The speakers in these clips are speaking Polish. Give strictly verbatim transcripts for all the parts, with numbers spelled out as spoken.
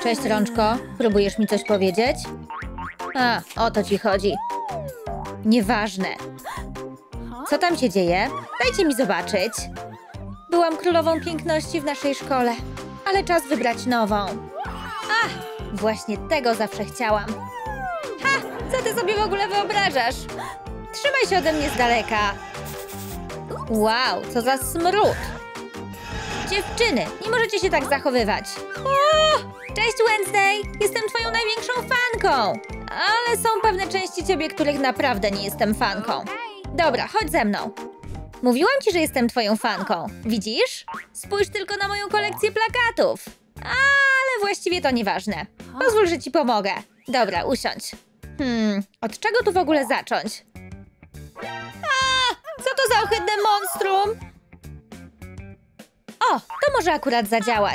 Cześć, Rączko. Próbujesz mi coś powiedzieć? A, o to ci chodzi. Nieważne. Co tam się dzieje? Dajcie mi zobaczyć. Byłam królową piękności w naszej szkole, ale czas wybrać nową. Ach, właśnie tego zawsze chciałam. Ha! Co ty sobie w ogóle wyobrażasz? Trzymaj się ode mnie z daleka. Wow, co za smród. Dziewczyny, nie możecie się tak zachowywać. O! Cześć, Wednesday! Jestem twoją największą fanką. Ale są pewne części ciebie, których naprawdę nie jestem fanką. Dobra, chodź ze mną. Mówiłam ci, że jestem twoją fanką. Widzisz? Spójrz tylko na moją kolekcję plakatów. Ale właściwie to nieważne. Pozwól, że ci pomogę. Dobra, usiądź. Hmm, od czego tu w ogóle zacząć? A, co to za ohydne monstrum? O, to może akurat zadziałać.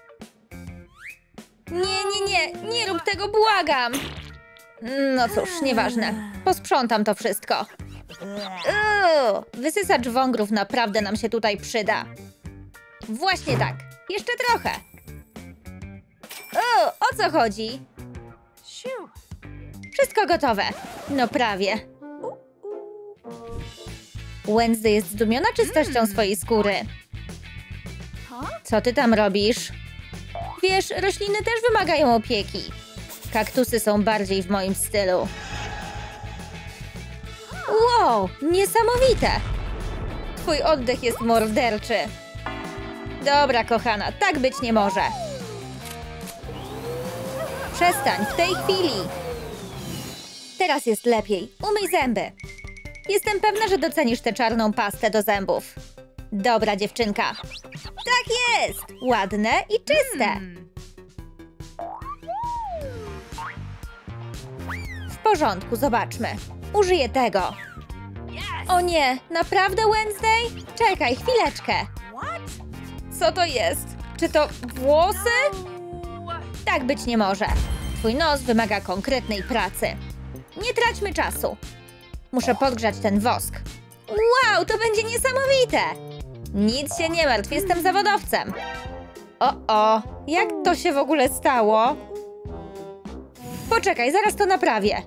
Nie, nie, nie, nie rób tego, błagam. No cóż, nieważne. Posprzątam to wszystko. Uuu, wysysacz wągrów naprawdę nam się tutaj przyda. Właśnie tak. Jeszcze trochę. Uuu, o co chodzi? Wszystko gotowe. No prawie. Wednesday jest zdumiona czystością swojej skóry. Co ty tam robisz? Wiesz, rośliny też wymagają opieki. Kaktusy są bardziej w moim stylu. Wow, niesamowite! Twój oddech jest morderczy. Dobra, kochana, tak być nie może. Przestań, w tej chwili. Teraz jest lepiej. Umyj zęby. Jestem pewna, że docenisz tę czarną pastę do zębów. Dobra, dziewczynka. Tak jest! Ładne i czyste. W porządku, zobaczmy. Użyję tego. O nie, naprawdę, Wednesday? Czekaj, chwileczkę. Co to jest? Czy to włosy? Tak być nie może. Twój nos wymaga konkretnej pracy. Nie traćmy czasu. Muszę podgrzać ten wosk. Wow, to będzie niesamowite! Nic się nie martw, jestem zawodowcem. O, o, jak to się w ogóle stało? Poczekaj, zaraz to naprawię.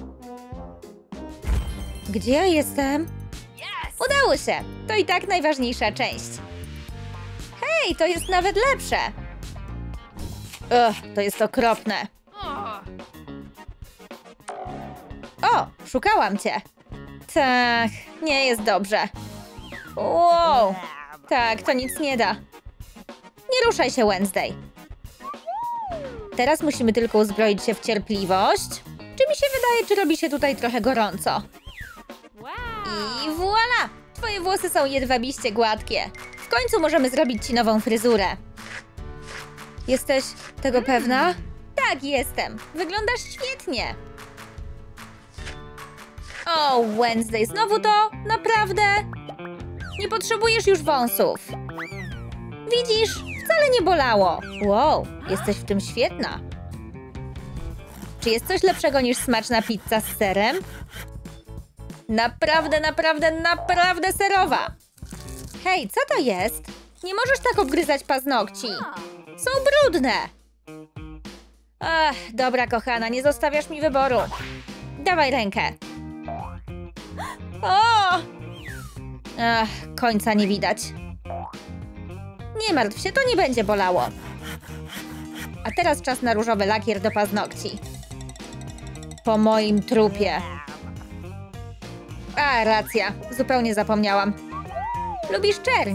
Gdzie ja jestem? Udało się! To i tak najważniejsza część. Hej, to jest nawet lepsze. Ugh, to jest okropne. O, szukałam cię. Tak, nie jest dobrze. Wow, tak, to nic nie da. Nie ruszaj się, Wednesday. Teraz musimy tylko uzbroić się w cierpliwość. Czy mi się wydaje, czy robi się tutaj trochę gorąco? I voilà! Twoje włosy są jedwabiście gładkie. W końcu możemy zrobić ci nową fryzurę. Jesteś tego pewna? Tak, jestem. Wyglądasz świetnie. O, Wednesday, znowu to? Naprawdę? Nie potrzebujesz już wąsów. Widzisz? Wcale nie bolało. Wow, jesteś w tym świetna. Czy jest coś lepszego niż smaczna pizza z serem? Naprawdę, naprawdę, naprawdę serowa. Hej, co to jest? Nie możesz tak obgryzać paznokci. Są brudne. Ach, dobra, kochana, nie zostawiasz mi wyboru. Dawaj rękę. O! Ach, końca nie widać. Nie martw się, to nie będzie bolało. A teraz czas na różowy lakier do paznokci. Po moim trupie. A, racja. Zupełnie zapomniałam. Lubisz czerń?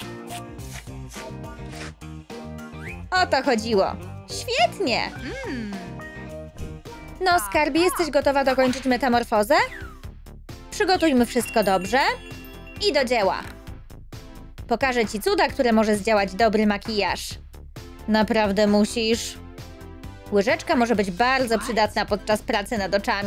O to chodziło. Świetnie! No, skarbie, jesteś gotowa dokończyć metamorfozę? Przygotujmy wszystko dobrze. I do dzieła. Pokażę ci cuda, które może zdziałać dobry makijaż. Naprawdę musisz? Łyżeczka może być bardzo przydatna podczas pracy nad oczami.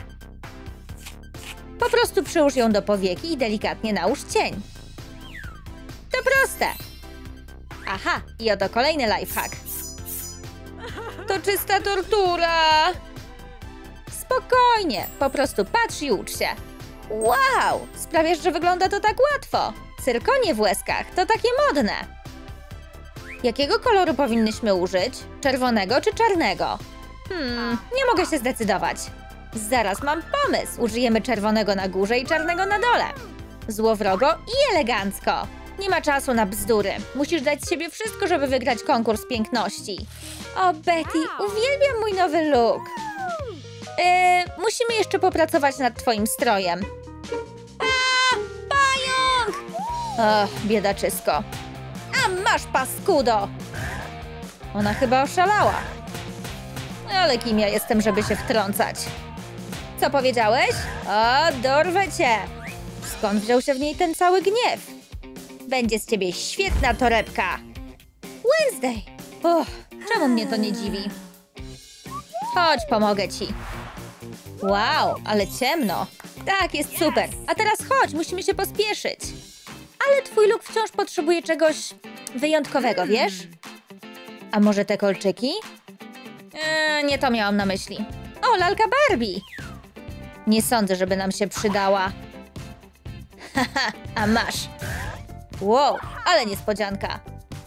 Po prostu przyłóż ją do powieki i delikatnie nałóż cień. To proste. Aha, i oto kolejny lifehack. To czysta tortura. Spokojnie, po prostu patrz i ucz się. Wow, sprawiasz, że wygląda to tak łatwo. Cyrkonie w łezkach to takie modne. Jakiego koloru powinnyśmy użyć? Czerwonego czy czarnego? Hmm, nie mogę się zdecydować. Zaraz mam pomysł. Użyjemy czerwonego na górze i czarnego na dole. Złowrogo i elegancko. Nie ma czasu na bzdury. Musisz dać z siebie wszystko, żeby wygrać konkurs piękności. O, Betty, uwielbiam mój nowy look. Yy, musimy jeszcze popracować nad twoim strojem. A, pająk! Och, biedaczysko. A masz, paskudo! Ona chyba oszalała. Ale kim ja jestem, żeby się wtrącać? Co powiedziałeś? O, dorwę cię! Skąd wziął się w niej ten cały gniew? Będzie z ciebie świetna torebka! Wednesday! Uff, czemu mnie to nie dziwi? Chodź, pomogę ci. Wow, ale ciemno. Tak, jest super. A teraz chodź, musimy się pospieszyć. Ale twój look wciąż potrzebuje czegoś wyjątkowego, wiesz? A może te kolczyki? Eee, nie to miałam na myśli. O, lalka Barbie! Nie sądzę, żeby nam się przydała. Haha, a masz. Wow, ale niespodzianka.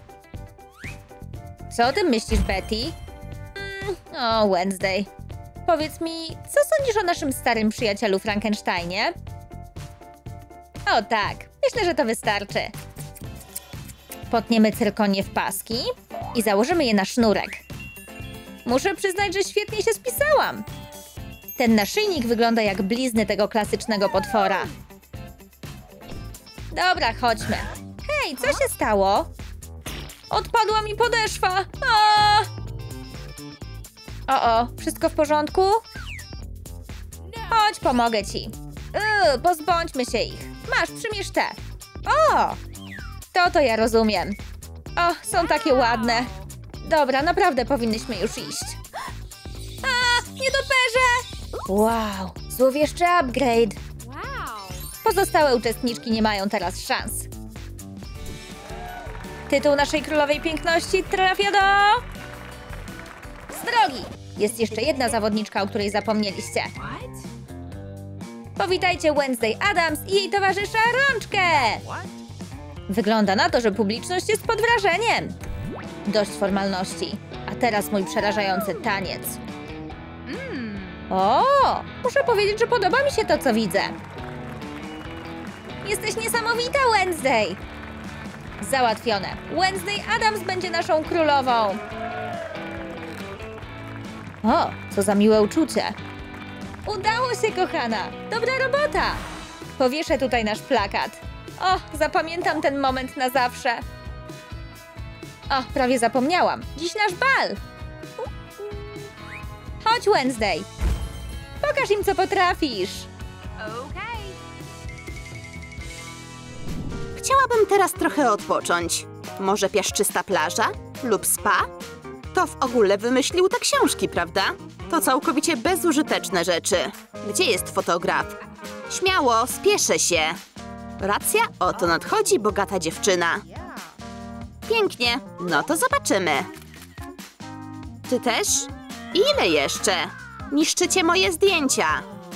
Co o tym myślisz, Betty? Mm, o, Wednesday. Powiedz mi, co sądzisz o naszym starym przyjacielu Frankensteinie? O tak, myślę, że to wystarczy. Potniemy cyrkonie w paski i założymy je na sznurek. Muszę przyznać, że świetnie się spisałam. Ten naszyjnik wygląda jak blizny tego klasycznego potwora. Dobra, chodźmy. Hej, co się stało? Odpadła mi podeszwa. A! O, o, wszystko w porządku? Chodź, pomogę ci. Yy, pozbądźmy się ich. Masz, przymierz te. O! To to ja rozumiem. O, są takie ładne. Dobra, naprawdę powinnyśmy już iść. A, nietoperze! Wow, złowieszczy upgrade. Pozostałe uczestniczki nie mają teraz szans. Tytuł naszej królowej piękności trafia do... Z drogi! Jest jeszcze jedna zawodniczka, o której zapomnieliście. Powitajcie Wednesday Addams i jej towarzysza Rączkę! Wygląda na to, że publiczność jest pod wrażeniem. Dość formalności. A teraz mój przerażający taniec. O, muszę powiedzieć, że podoba mi się to, co widzę. Jesteś niesamowita, Wednesday! Załatwione. Wednesday Addams będzie naszą królową. O, co za miłe uczucie. Udało się, kochana. Dobra robota. Powieszę tutaj nasz plakat. O, zapamiętam ten moment na zawsze. O, prawie zapomniałam. Dziś nasz bal. Chodź, Wednesday. Pokaż im, co potrafisz. Chciałabym teraz trochę odpocząć. Może piaszczysta plaża lub spa? To w ogóle wymyślił te książki, prawda? To całkowicie bezużyteczne rzeczy. Gdzie jest fotograf? Śmiało, spieszę się. Racja, oto nadchodzi bogata dziewczyna. Pięknie, no to zobaczymy. Ty też? Ile jeszcze? Niszczycie moje zdjęcia.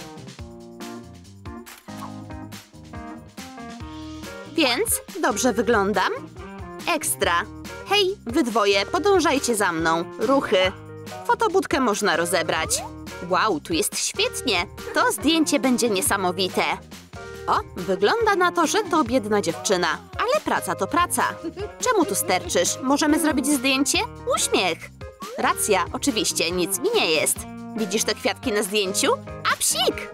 Więc dobrze wyglądam? Ekstra. Hej, wy dwoje, podążajcie za mną. Ruchy. Fotobudkę można rozebrać. Wow, tu jest świetnie. To zdjęcie będzie niesamowite. O, wygląda na to, że to biedna dziewczyna. Ale praca to praca. Czemu tu sterczysz? Możemy zrobić zdjęcie? Uśmiech. Racja, oczywiście, nic mi nie jest. Widzisz te kwiatki na zdjęciu? A psik!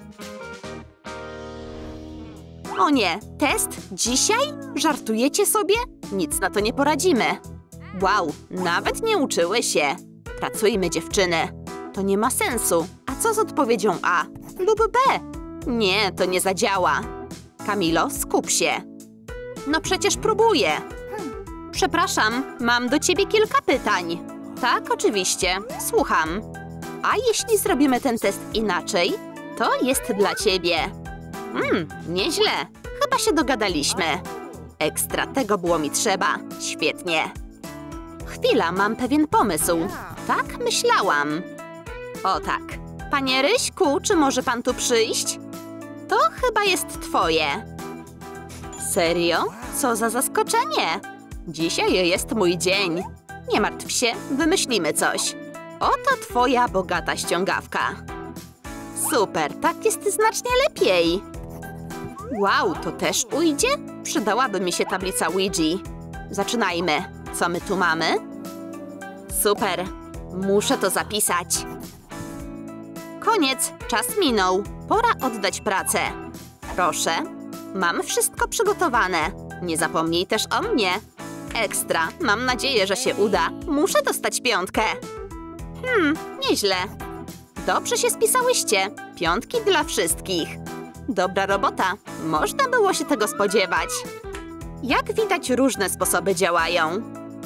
O nie, test? Dzisiaj? Żartujecie sobie? Nic na to nie poradzimy. Wow, nawet nie uczyły się. Pracujmy, dziewczyny. To nie ma sensu. A co z odpowiedzią A lub B? Nie, to nie zadziała. Kamilo, skup się. No przecież próbuję. Przepraszam, mam do ciebie kilka pytań. Tak, oczywiście. Słucham. A jeśli zrobimy ten test inaczej, to jest dla ciebie. Hmm, nieźle. Chyba się dogadaliśmy. Ekstra, tego było mi trzeba. Świetnie. Chwila, mam pewien pomysł. Tak myślałam. O tak. Panie Ryśku, czy może pan tu przyjść? To chyba jest twoje. Serio? Co za zaskoczenie. Dzisiaj jest mój dzień. Nie martw się, wymyślimy coś. Oto twoja bogata ściągawka. Super, tak jest znacznie lepiej. Wow, to też ujdzie? Przydałaby mi się tablica Ouija. Zaczynajmy. Co my tu mamy? Super. Muszę to zapisać. Koniec. Czas minął. Pora oddać pracę. Proszę. Mam wszystko przygotowane. Nie zapomnij też o mnie. Ekstra. Mam nadzieję, że się uda. Muszę dostać piątkę. Hmm, nieźle. Dobrze się spisałyście. Piątki dla wszystkich. Dobra robota. Można było się tego spodziewać. Jak widać, różne sposoby działają.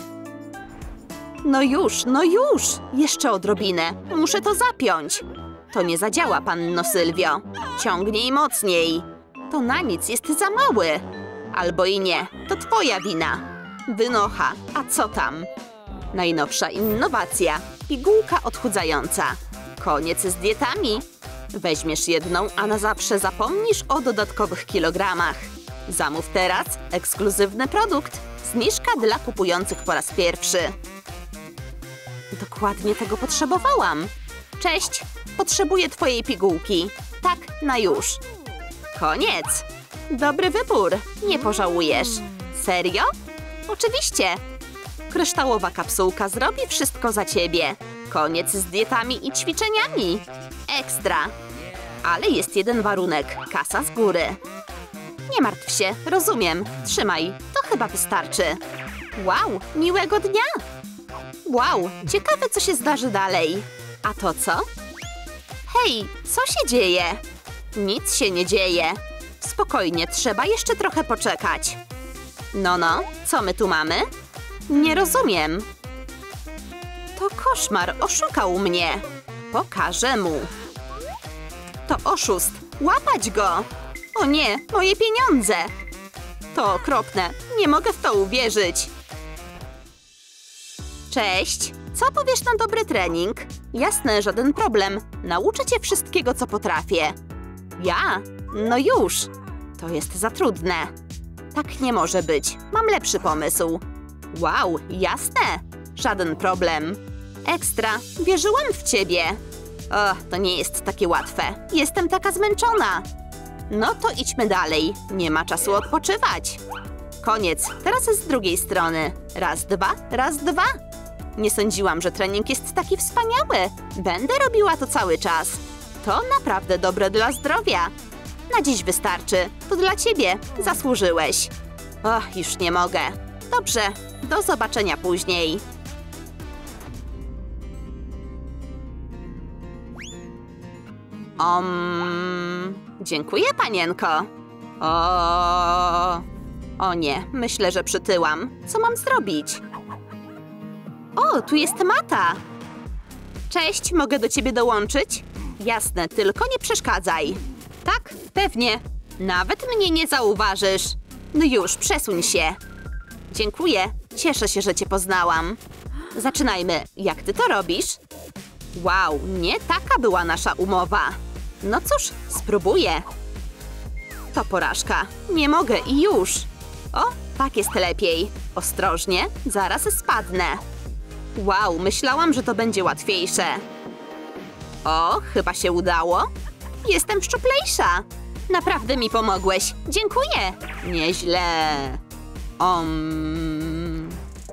No już, no już! Jeszcze odrobinę. Muszę to zapiąć. To nie zadziała, panno Sylwio. Ciągnij mocniej. To na nic jest za mały. Albo i nie. To twoja wina. Wynocha. A co tam? Najnowsza innowacja. Pigułka odchudzająca. Koniec z dietami. Weźmiesz jedną, a na zawsze zapomnisz o dodatkowych kilogramach. Zamów teraz ekskluzywny produkt. Zniżka dla kupujących po raz pierwszy. Dokładnie tego potrzebowałam. Cześć, potrzebuję twojej pigułki. Tak, na już. Koniec. Dobry wybór, nie pożałujesz. Serio? Oczywiście. Kryształowa kapsułka zrobi wszystko za ciebie. Koniec z dietami i ćwiczeniami. Ekstra. Ale jest jeden warunek. Kasa z góry. Nie martw się, rozumiem. Trzymaj, to chyba wystarczy. Wow, miłego dnia. Wow, ciekawe co się zdarzy dalej. A to co? Hej, co się dzieje? Nic się nie dzieje. Spokojnie, trzeba jeszcze trochę poczekać. No, no, co my tu mamy? Nie rozumiem. To koszmar, oszukał mnie. Pokażę mu. To oszust, łapać go. O nie, moje pieniądze. To okropne, nie mogę w to uwierzyć. Cześć, co powiesz na dobry trening? Jasne, żaden problem. Nauczę cię wszystkiego, co potrafię. Ja? No już. To jest za trudne. Tak nie może być. Mam lepszy pomysł. Wow, jasne. Żaden problem. Ekstra, wierzyłam w ciebie. O, to nie jest takie łatwe. Jestem taka zmęczona. No to idźmy dalej. Nie ma czasu odpoczywać. Koniec. Teraz z drugiej strony. Raz, dwa, raz, dwa. Nie sądziłam, że trening jest taki wspaniały. Będę robiła to cały czas. To naprawdę dobre dla zdrowia. Na dziś wystarczy. To dla ciebie. Zasłużyłeś. Och, już nie mogę. Dobrze. Do zobaczenia później. Om... Dziękuję, panienko. O... O nie, myślę, że przytyłam. Co mam zrobić? O, tu jest Mata. Cześć, mogę do ciebie dołączyć? Jasne, tylko nie przeszkadzaj. Tak, pewnie. Nawet mnie nie zauważysz. No już, przesuń się. Dziękuję. Cieszę się, że cię poznałam. Zaczynajmy. Jak ty to robisz? Wow, nie taka była nasza umowa. No cóż, spróbuję. To porażka. Nie mogę i już. O, tak jest lepiej. Ostrożnie, zaraz spadnę. Wow, myślałam, że to będzie łatwiejsze. O, chyba się udało. Jestem szczuplejsza. Naprawdę mi pomogłeś. Dziękuję. Nieźle. Om.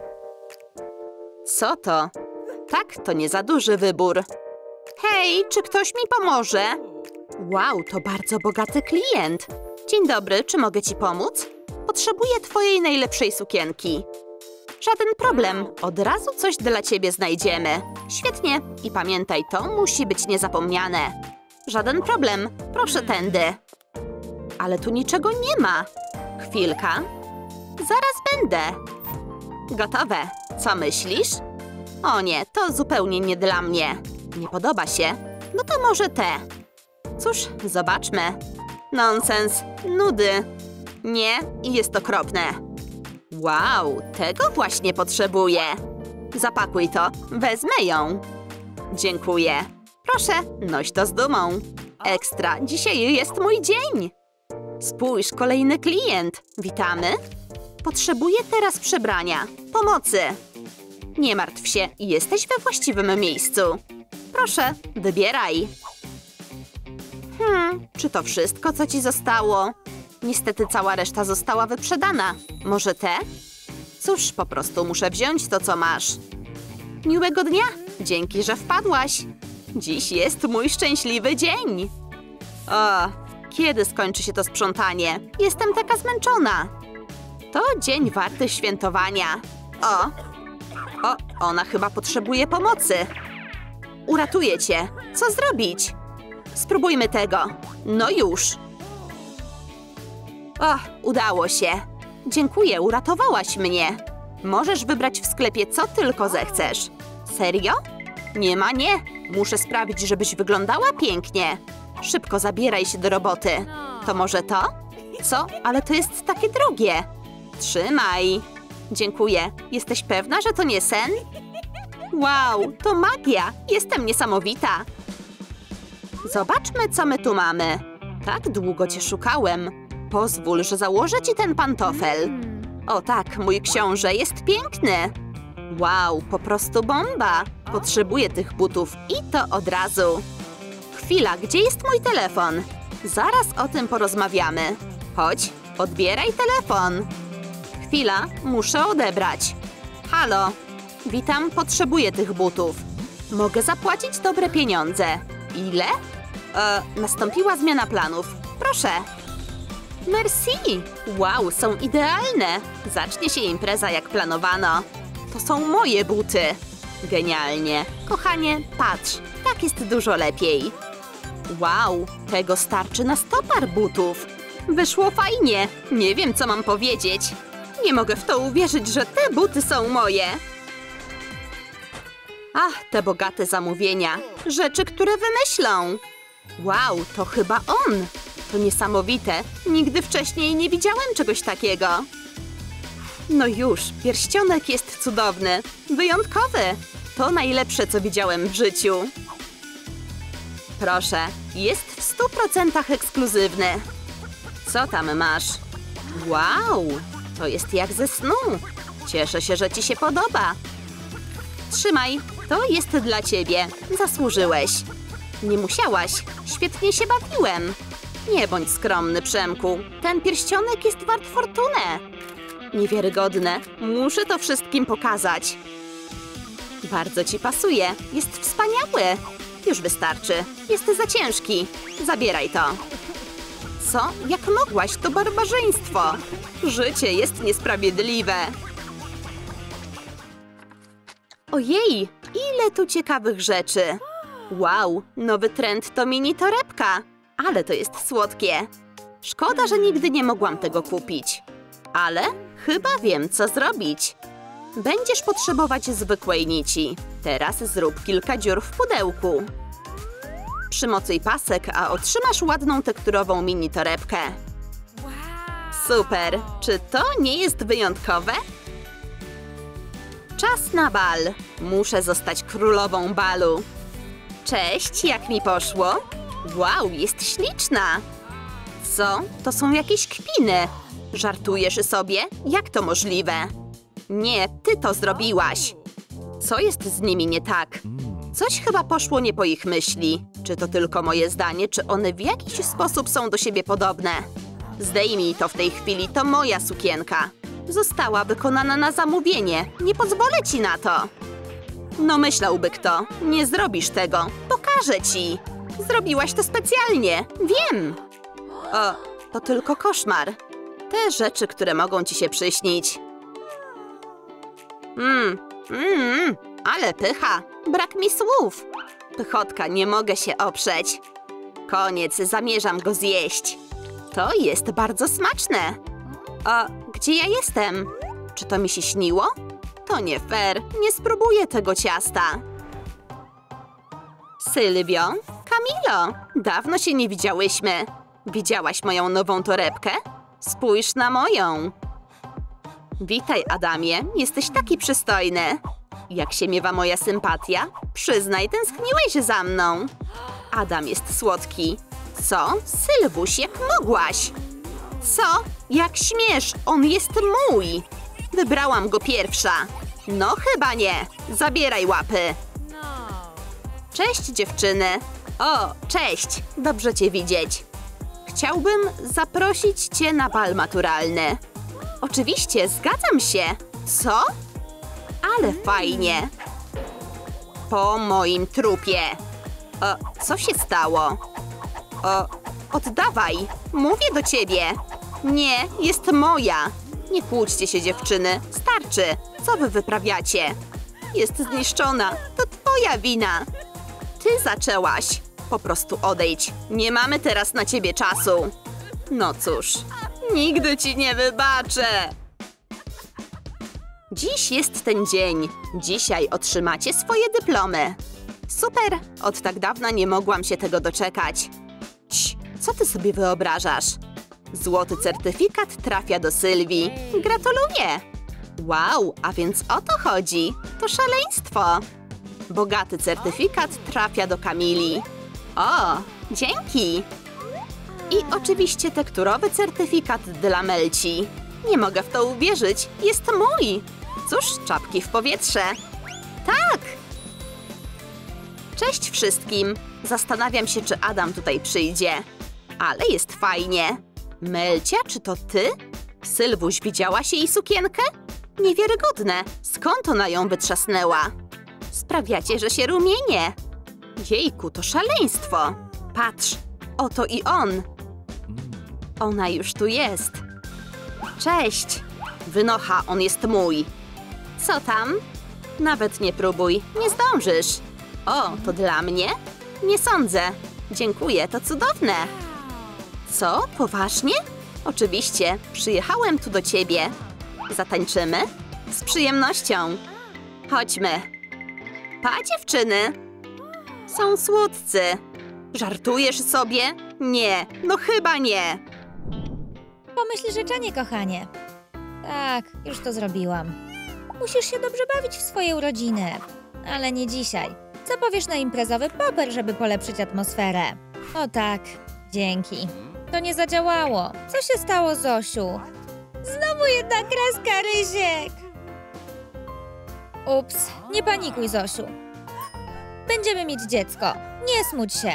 Co to? Tak, to nie za duży wybór. Hej, czy ktoś mi pomoże? Wow, to bardzo bogaty klient. Dzień dobry, czy mogę ci pomóc? Potrzebuję twojej najlepszej sukienki. Żaden problem, od razu coś dla ciebie znajdziemy. Świetnie. I pamiętaj, to musi być niezapomniane. Żaden problem, proszę tędy. Ale tu niczego nie ma. Chwilka. Zaraz będę. Gotowe. Co myślisz? O nie, to zupełnie nie dla mnie. Nie podoba się? No to może te. Cóż, zobaczmy. Nonsens, nudy. Nie, jest okropne. Wow, tego właśnie potrzebuję. Zapakuj to, wezmę ją. Dziękuję. Proszę, noś to z dumą. Ekstra, dzisiaj jest mój dzień. Spójrz, kolejny klient. Witamy. Potrzebuję teraz przebrania. Pomocy. Nie martw się, jesteś we właściwym miejscu. Proszę, wybieraj. Hmm, czy to wszystko, co ci zostało? Niestety cała reszta została wyprzedana. Może te? Cóż, po prostu muszę wziąć to, co masz. Miłego dnia! Dzięki, że wpadłaś. Dziś jest mój szczęśliwy dzień. O, kiedy skończy się to sprzątanie? Jestem taka zmęczona. To dzień warty świętowania. O, o, ona chyba potrzebuje pomocy. Uratuję cię. Co zrobić? Spróbujmy tego. No już. O, udało się. Dziękuję, uratowałaś mnie. Możesz wybrać w sklepie, co tylko zechcesz. Serio? Nie ma nie. Muszę sprawić, żebyś wyglądała pięknie. Szybko zabieraj się do roboty. To może to? Co? Ale to jest takie drogie. Trzymaj. Dziękuję. Jesteś pewna, że to nie sen? Wow, to magia. Jestem niesamowita. Zobaczmy, co my tu mamy. Tak długo cię szukałem. Pozwól, że założę ci ten pantofel. O tak, mój książę jest piękny. Wow, po prostu bomba. Potrzebuję tych butów i to od razu. Chwila, gdzie jest mój telefon? Zaraz o tym porozmawiamy. Chodź, odbieraj telefon. Chwila, muszę odebrać. Halo, witam, potrzebuję tych butów. Mogę zapłacić dobre pieniądze. Ile? E, nastąpiła zmiana planów. Proszę. Merci! Wow, są idealne! Zacznie się impreza jak planowano. To są moje buty. Genialnie. Kochanie, patrz, tak jest dużo lepiej. Wow, tego starczy na sto par butów. Wyszło fajnie. Nie wiem, co mam powiedzieć. Nie mogę w to uwierzyć, że te buty są moje. Ach, te bogate zamówienia. Rzeczy, które wymyślą. Wow, to chyba on. To niesamowite. Nigdy wcześniej nie widziałem czegoś takiego. No już, pierścionek jest cudowny. Wyjątkowy. To najlepsze, co widziałem w życiu. Proszę, jest w stu procentach ekskluzywny. Co tam masz? Wow, to jest jak ze snu. Cieszę się, że ci się podoba. Trzymaj, to jest dla ciebie. Zasłużyłeś. Nie musiałaś. Świetnie się bawiłem. Nie bądź skromny, Przemku. Ten pierścionek jest wart fortunę. Niewiarygodne. Muszę to wszystkim pokazać. Bardzo ci pasuje. Jest wspaniały. Już wystarczy. Jest za ciężki. Zabieraj to. Co? Jak mogłaś? To barbarzyństwo. Życie jest niesprawiedliwe. Ojej, ile tu ciekawych rzeczy. Wow, nowy trend to mini torebka. Ale to jest słodkie. Szkoda, że nigdy nie mogłam tego kupić. Ale chyba wiem, co zrobić. Będziesz potrzebować zwykłej nici. Teraz zrób kilka dziur w pudełku. Przymocuj pasek, a otrzymasz ładną tekturową mini torebkę. Super! Czy to nie jest wyjątkowe? Czas na bal. Muszę zostać królową balu. Cześć, jak mi poszło? Wow, jest śliczna! Co? To są jakieś kpiny. Żartujesz sobie? Jak to możliwe? Nie, ty to zrobiłaś. Co jest z nimi nie tak? Coś chyba poszło nie po ich myśli. Czy to tylko moje zdanie, czy one w jakiś sposób są do siebie podobne? Zdejmij to w tej chwili, to moja sukienka. Została wykonana na zamówienie. Nie pozwolę ci na to. No myślałby kto. Nie zrobisz tego. Pokażę ci. Zrobiłaś to specjalnie. Wiem. O, to tylko koszmar. Te rzeczy, które mogą ci się przyśnić. Mmm, mmm, ale pycha. Brak mi słów. Pychotka, nie mogę się oprzeć. Koniec, zamierzam go zjeść. To jest bardzo smaczne. O, gdzie ja jestem? Czy to mi się śniło? To nie fair. Nie spróbuję tego ciasta. Sylwio, Kamilo, dawno się nie widziałyśmy. Widziałaś moją nową torebkę? Spójrz na moją. Witaj, Adamie. Jesteś taki przystojny. Jak się miewa moja sympatia? Przyznaj, tęskniłeś za mną. Adam jest słodki. Co? Sylwuś, jak mogłaś? Co? Jak śmiesz? On jest mój. Wybrałam go pierwsza. No chyba nie. Zabieraj łapy. Cześć dziewczyny. O, cześć. Dobrze cię widzieć. Chciałbym zaprosić cię na bal maturalny. Oczywiście, zgadzam się. Co? Ale fajnie. Po moim trupie. O, co się stało? O, oddawaj. Mówię do ciebie. Nie, jest moja. Nie kłóćcie się, dziewczyny. Starczy. Co wy wyprawiacie? Jest zniszczona. To twoja wina. Ty zaczęłaś. Po prostu odejdź. Nie mamy teraz na ciebie czasu. No cóż, nigdy ci nie wybaczę. Dziś jest ten dzień. Dzisiaj otrzymacie swoje dyplomy. Super! Od tak dawna nie mogłam się tego doczekać. Cii, co ty sobie wyobrażasz? Złoty certyfikat trafia do Sylwii. Gratuluję! Wow, a więc o to chodzi. To szaleństwo. Bogaty certyfikat trafia do Kamili. O, dzięki! I oczywiście tekturowy certyfikat dla Melci. Nie mogę w to uwierzyć. Jest mój! Cóż, czapki w powietrze. Tak! Cześć wszystkim. Zastanawiam się, czy Adam tutaj przyjdzie. Ale jest fajnie. Melcia, czy to ty? Sylwuś, widziałaś jej sukienkę? Niewiarygodne. Skąd ona ją wytrzasnęła? Sprawiacie, że się rumienię. Jejku, to szaleństwo. Patrz, oto i on. Ona już tu jest. Cześć. Wynocha, on jest mój. Co tam? Nawet nie próbuj, nie zdążysz. O, to dla mnie? Nie sądzę. Dziękuję, to cudowne. Co? Poważnie? Oczywiście, przyjechałem tu do ciebie. Zatańczymy? Z przyjemnością. Chodźmy. Pa, dziewczyny. Są słodcy. Żartujesz sobie? Nie, no chyba nie. Pomyśl życzenie, kochanie. Tak, już to zrobiłam. Musisz się dobrze bawić w swoje urodziny. Ale nie dzisiaj. Co powiesz na imprezowy poper, żeby polepszyć atmosferę? O tak, dzięki. To nie zadziałało. Co się stało, Zosiu? Znowu jedna kreska, Rysiek! Ups, nie panikuj, Zosiu. Będziemy mieć dziecko. Nie smuć się.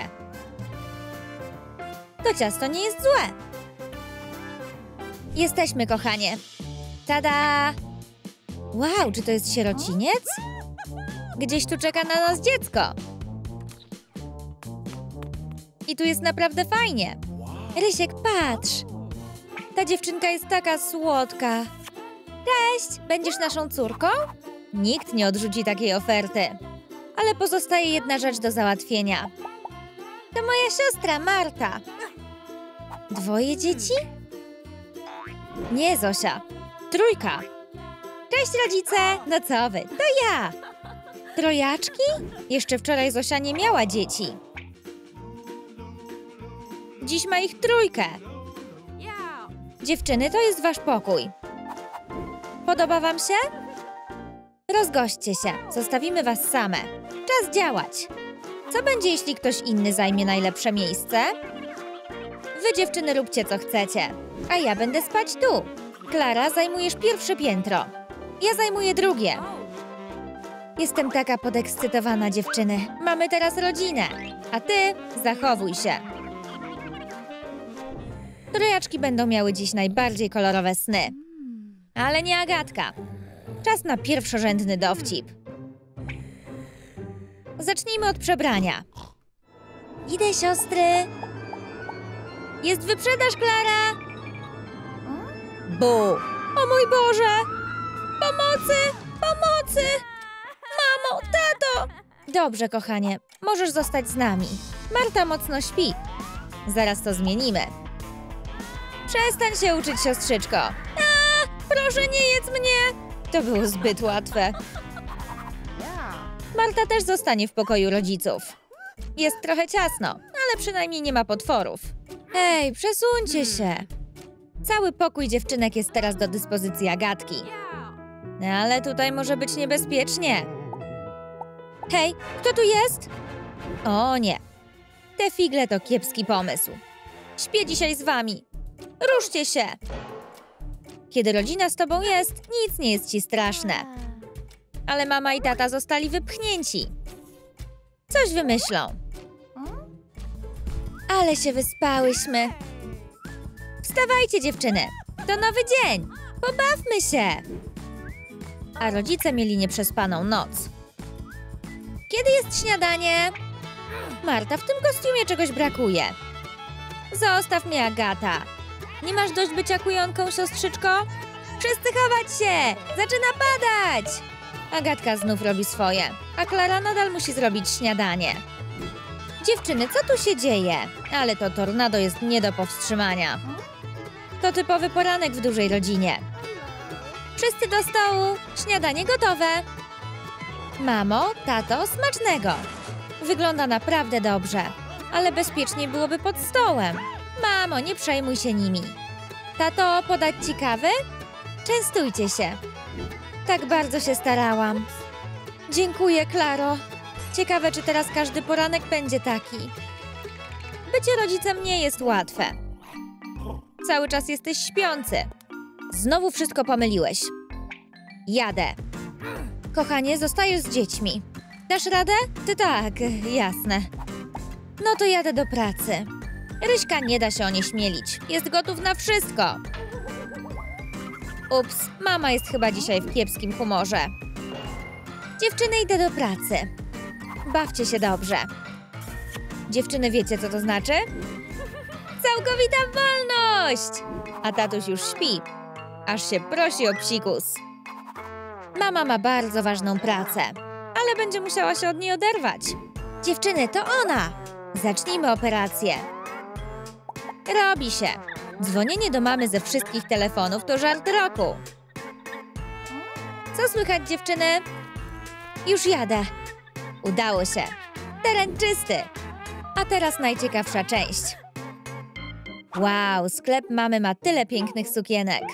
To ciasto nie jest złe. Jesteśmy, kochanie. Tada! Wow, czy to jest sierociniec? Gdzieś tu czeka na nas dziecko. I tu jest naprawdę fajnie. Rysiek, patrz. Ta dziewczynka jest taka słodka. Cześć, będziesz naszą córką? Nikt nie odrzuci takiej oferty. Ale pozostaje jedna rzecz do załatwienia. To moja siostra, Marta. Dwoje dzieci? Nie, Zosia. Trójka. Cześć, rodzice. No co wy? To ja. Trojaczki? Jeszcze wczoraj Zosia nie miała dzieci. Dziś ma ich trójkę. Dziewczyny, to jest wasz pokój. Podoba wam się? Rozgośćcie się. Zostawimy was same. Czas działać. Co będzie, jeśli ktoś inny zajmie najlepsze miejsce? Wy, dziewczyny, róbcie co chcecie. A ja będę spać tu. Klara, zajmujesz pierwsze piętro. Ja zajmuję drugie. Jestem taka podekscytowana, dziewczyny. Mamy teraz rodzinę. A ty zachowuj się. Trojaczki będą miały dziś najbardziej kolorowe sny. Ale nie Agatka. Czas na pierwszorzędny dowcip. Zacznijmy od przebrania. Idę, siostry. Jest wyprzedaż, Klara. Bu. O mój Boże. Pomocy, pomocy. Mamo, tato. Dobrze, kochanie. Możesz zostać z nami. Marta mocno śpi. Zaraz to zmienimy. Przestań się uczyć, siostrzyczko. A, proszę, nie jedz mnie. To było zbyt łatwe. Marta też zostanie w pokoju rodziców. Jest trochę ciasno, ale przynajmniej nie ma potworów. Hej, przesuńcie się. Cały pokój dziewczynek jest teraz do dyspozycji Agatki. Ale tutaj może być niebezpiecznie. Hej, kto tu jest? O nie. Te figle to kiepski pomysł. Śpię dzisiaj z wami. Ruszcie się. Kiedy rodzina z tobą jest, nic nie jest ci straszne. ale mama i tata zostali wypchnięci. Coś wymyślą. Ale się wyspałyśmy. Wstawajcie, dziewczyny. To nowy dzień. Pobawmy się. A rodzice mieli nieprzespaną noc. Kiedy jest śniadanie? Marta, w tym kostiumie czegoś brakuje. Zostaw mnie, Agata. Nie masz dość bycia kujonką, siostrzyczko? Wszyscy chować się! Zaczyna padać! Agatka znów robi swoje, a Klara nadal musi zrobić śniadanie. Dziewczyny, co tu się dzieje? Ale to tornado jest nie do powstrzymania. To typowy poranek w dużej rodzinie. Wszyscy do stołu. Śniadanie gotowe. Mamo, tato, smacznego. Wygląda naprawdę dobrze, ale bezpiecznie byłoby pod stołem. Mamo, nie przejmuj się nimi. Tato, podać ci kawy? Częstujcie się. Tak bardzo się starałam. Dziękuję, Klaro. Ciekawe, czy teraz każdy poranek będzie taki. Bycie rodzicem nie jest łatwe. Cały czas jesteś śpiący. Znowu wszystko pomyliłeś. Jadę. Kochanie, zostajesz z dziećmi. Dasz radę? Ty tak, jasne. No to jadę do pracy. Ryśka nie da się onieśmielić. Jest gotów na wszystko. Ups, mama jest chyba dzisiaj w kiepskim humorze. Dziewczyny, idę do pracy. Bawcie się dobrze. Dziewczyny, wiecie, co to znaczy? Całkowita wolność! A tatuś już śpi. Aż się prosi o psikus. Mama ma bardzo ważną pracę, ale będzie musiała się od niej oderwać. Dziewczyny, to ona! Zacznijmy operację. Robi się. Dzwonienie do mamy ze wszystkich telefonów to żart roku. Co słychać, dziewczyny? Już jadę. Udało się. Teren czysty. A teraz najciekawsza część. Wow, sklep mamy ma tyle pięknych sukienek.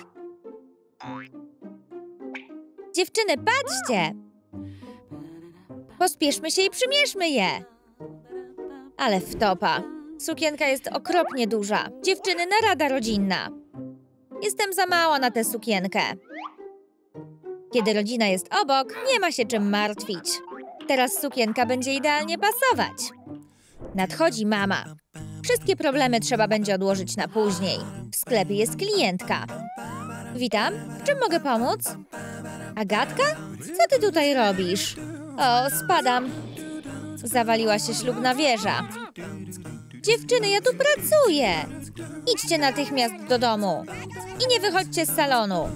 Dziewczyny, patrzcie! Pospieszmy się i przymierzmy je. Ale wtopa. Sukienka jest okropnie duża. Dziewczyny, narada rodzinna. Jestem za mała na tę sukienkę. Kiedy rodzina jest obok, nie ma się czym martwić. Teraz sukienka będzie idealnie pasować. Nadchodzi mama. Wszystkie problemy trzeba będzie odłożyć na później. W sklepie jest klientka. Witam, w czym mogę pomóc? Agatka? Co ty tutaj robisz? O, spadam. Zawaliła się ślubna wieża. Dziewczyny, ja tu pracuję. Idźcie natychmiast do domu. I nie wychodźcie z salonu.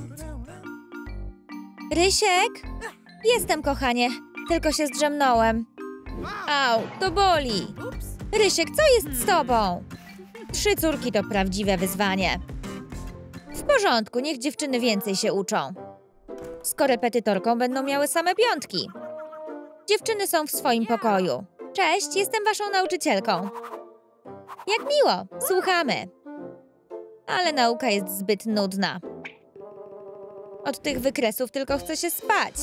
Rysiek? Jestem, kochanie. Tylko się zdrzemnąłem. Au, to boli. Rysiek, co jest z tobą? Trzy córki to prawdziwe wyzwanie. W porządku, niech dziewczyny więcej się uczą. Z korepetytorką będą miały same piątki. Dziewczyny są w swoim pokoju. Cześć, jestem waszą nauczycielką. Jak miło, słuchamy. Ale nauka jest zbyt nudna. Od tych wykresów tylko chce się spać.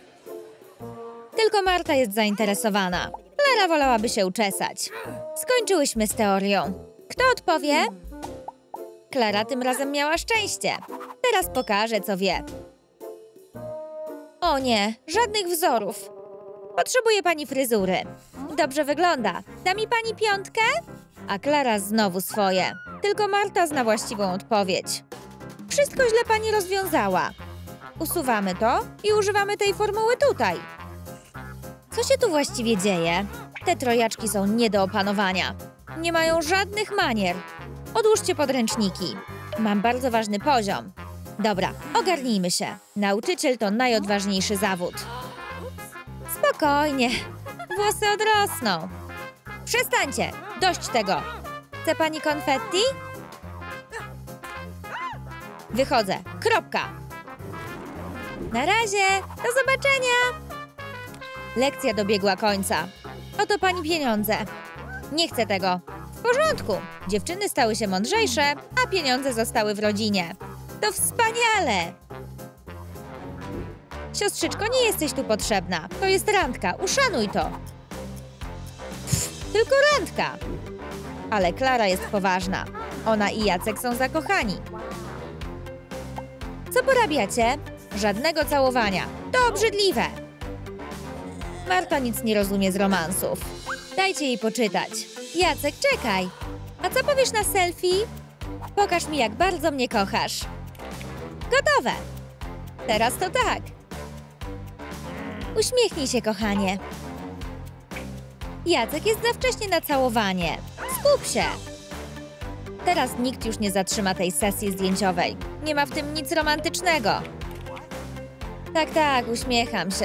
Tylko Marta jest zainteresowana. Klara wolałaby się uczesać. Skończyłyśmy z teorią. Kto odpowie? Klara tym razem miała szczęście. Teraz pokaże, co wie. O nie, żadnych wzorów. Potrzebuje pani fryzury. Dobrze wygląda. Da mi pani piątkę? A Klara znowu swoje. Tylko Marta zna właściwą odpowiedź. Wszystko źle pani rozwiązała. Usuwamy to i używamy tej formuły tutaj. Co się tu właściwie dzieje? Te trojaczki są nie do opanowania. Nie mają żadnych manier. Odłóżcie podręczniki. Mam bardzo ważny poziom. Dobra, ogarnijmy się. Nauczyciel to najodważniejszy zawód. Spokojnie. Włosy odrosną. Przestańcie. Dość tego. Chce pani konfetti? Wychodzę. Kropka. Na razie. Do zobaczenia. Lekcja dobiegła końca. Oto pani pieniądze. Nie chcę tego. W porządku. Dziewczyny stały się mądrzejsze, a pieniądze zostały w rodzinie. To wspaniale! Siostrzyczko, nie jesteś tu potrzebna. To jest randka. Uszanuj to. Pff, tylko randka. Ale Klara jest poważna. Ona i Jacek są zakochani. Co porabiacie? Żadnego całowania. To obrzydliwe. Marta nic nie rozumie z romansów. Dajcie jej poczytać. Jacek, czekaj. A co powiesz na selfie? Pokaż mi, jak bardzo mnie kochasz. Gotowe. Teraz to tak. Uśmiechnij się, kochanie. Jacek jest za wcześnie na całowanie. Skup się. Teraz nikt już nie zatrzyma tej sesji zdjęciowej. Nie ma w tym nic romantycznego. Tak, tak, uśmiecham się.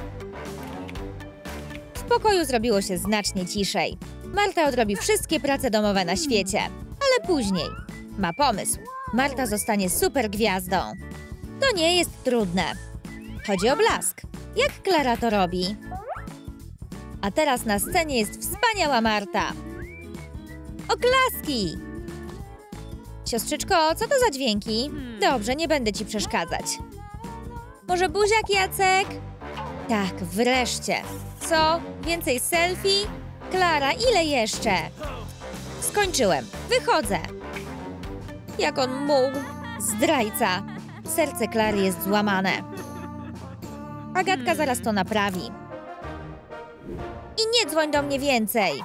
W pokoju zrobiło się znacznie ciszej. Marta odrobi wszystkie prace domowe na świecie, ale później. Ma pomysł. Marta zostanie super gwiazdą. To nie jest trudne. Chodzi o blask. Jak Klara to robi? A teraz na scenie jest wspaniała Marta. Oklaski! Siostrzyczko, co to za dźwięki? Dobrze, nie będę ci przeszkadzać. Może buziak, Jacek? Tak, wreszcie. Co? Więcej selfie? Klara, ile jeszcze? Skończyłem. Wychodzę. Jak on mógł? Zdrajca. Serce Klary jest złamane. Agatka zaraz to naprawi. I nie dzwoń do mnie więcej.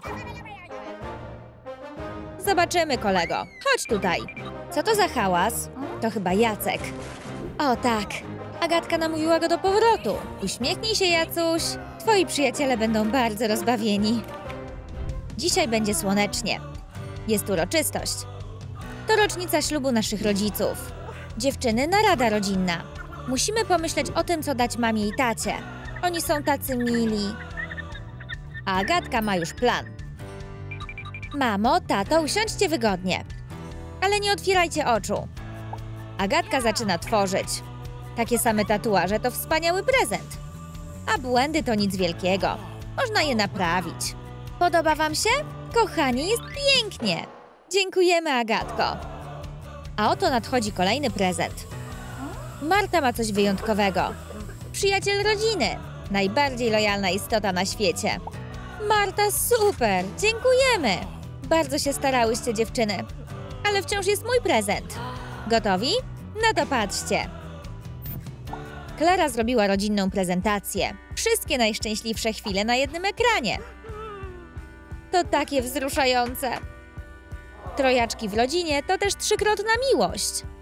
Zobaczymy, kolego. Chodź tutaj. Co to za hałas? To chyba Jacek. O tak. Agatka namówiła go do powrotu. Uśmiechnij się, Jacuś. Twoi przyjaciele będą bardzo rozbawieni. Dzisiaj będzie słonecznie. Jest uroczystość. To rocznica ślubu naszych rodziców. Dziewczyny, narada rodzinna. Musimy pomyśleć o tym, co dać mamie i tacie. Oni są tacy mili. A Agatka ma już plan. Mamo, tato, usiądźcie wygodnie. Ale nie otwierajcie oczu. Agatka zaczyna tworzyć. Takie same tatuaże to wspaniały prezent. A błędy to nic wielkiego. Można je naprawić. Podoba wam się? Kochani, jest pięknie. Dziękujemy, Agatko. A oto nadchodzi kolejny prezent. Marta ma coś wyjątkowego. Przyjaciel rodziny. Najbardziej lojalna istota na świecie. Marta, super! Dziękujemy! Bardzo się starałyście, dziewczyny. Ale wciąż jest mój prezent. Gotowi? No to patrzcie. Klara zrobiła rodzinną prezentację. Wszystkie najszczęśliwsze chwile na jednym ekranie. To takie wzruszające. Trojaczki w rodzinie to też trzykrotna miłość.